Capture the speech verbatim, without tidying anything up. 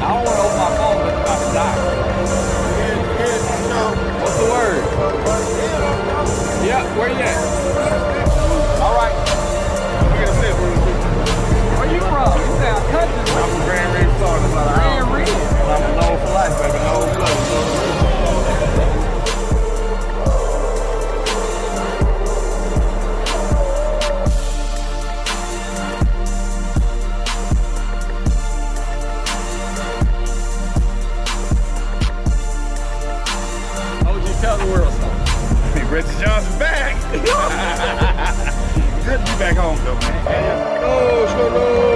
don't want to open my phone because I'm about to die. What's the word? Yeah, where you at? All right. Where you from? You sound country. I'm from Grand Ridge, Florida. Grand Ridge. I'm known for life, baby. No good. Tell the world something. Hey, Reggie Johnson back. Good to be back home, though, man. Oh, so